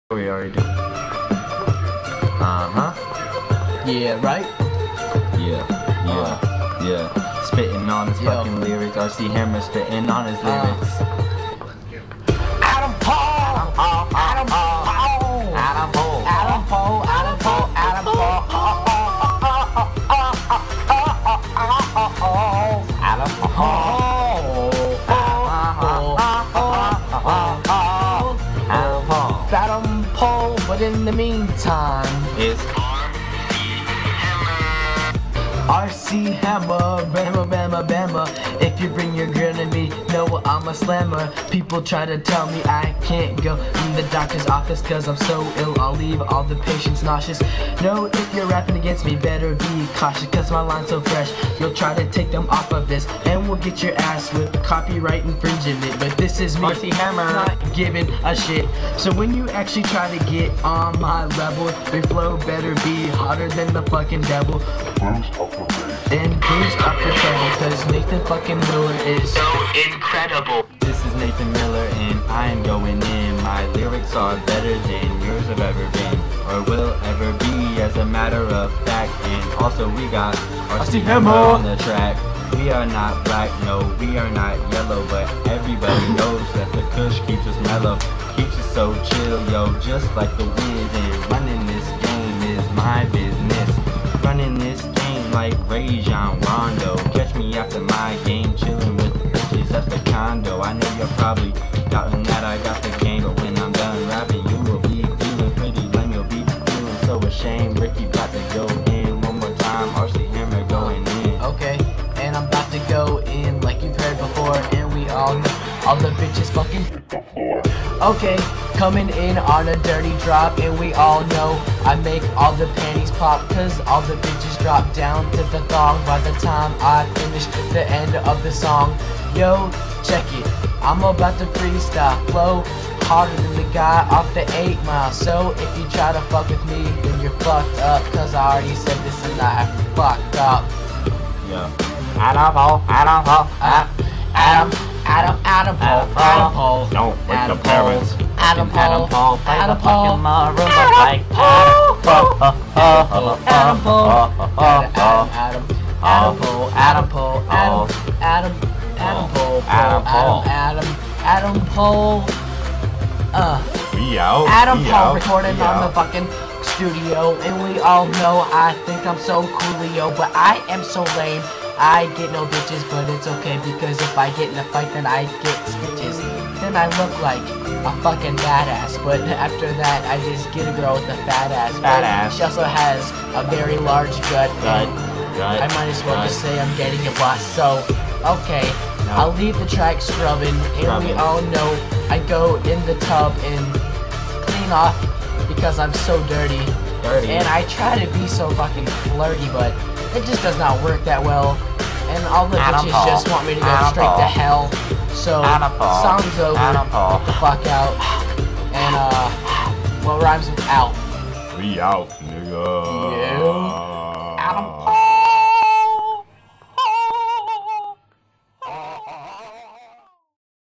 We already do. Yeah, right? Yeah. Spitting on his fucking lyrics. RC Hammer spitting on his lyrics. Adam Paul! Adam Paul! Adam Paul! Adam Paul! Adam Paul! Adam Paul! Adam Paul! Adam Paul, but in the meantime, It's RC Hammer, Bama. If you bring your girl to me, know I'm a slammer. People try to tell me I can't go in the doctor's office cause I'm so ill. I'll leave all the patients nauseous. No, if you're rapping against me, better be cautious cause my line's so fresh. You'll try to take them off of this and we'll get your ass with copyright infringement. But this is me, RC Hammer, not giving a shit. So when you actually try to get on my level, your flow better be hotter than the fucking devil. And boost up the treble, cause Nathan fucking Miller is so incredible. This is Nathan Miller and I am going in. My lyrics are better than yours have ever been or will ever be, as a matter of fact. And also we got RC Hammer on the track. We are not black, no, we are not yellow, but everybody knows that the kush keeps us mellow, keeps us so chill, yo, just like the wind. And running this game is my business. Running this game like Rajon Rondo. Catch me after my game, chilling with the bitches at the condo. I know you're probably doubting that I got the game, but when I'm done rapping, you will be feeling pretty lame. You'll be feeling so ashamed. Ricky about to go in one more time. RC Hammer going in. Okay, and I'm about to go in like you've heard before, and we all know all the bitches fucking hit the floor. Okay, coming in on a dirty drop, and we all know I make all the panties pop, cause all the bitches drop down to the thong by the time I finish the end of the song. Yo, check it, I'm about to freestyle, flow harder than the guy off the 8 Mile. So if you try to fuck with me, then you're fucked up, cause I already said this and I fucked up. Yeah. Adam Paul, Adam Paul, Adam Paul, Don't wake the parents. Adam Paul, Adam Paul, in my room like Adam Paul, Adam Paul. We out. Adam We Paul out. recording We on the out. fucking studio, and we all know I think I'm so coolio, but I am so lame. I get no bitches, but it's okay, because if I get in a fight, then I get stitches. Then I look like a fucking badass, but after that, I just get a girl with a fat ass. Fat ass. She also has a very large gut. Gut. I might as well just say I'm getting a bust. So, okay, No. I'll leave the track scrubbing, and we all know I go in the tub and clean off because I'm so dirty. And I try to be so fucking flirty, but it just does not work that well. And all the Adam bitches Paul. just want me to go Adam straight Paul. to hell. So, Adam Paul. song's over. Adam Paul. Get the fuck out. And, what rhymes with out? We out, nigga.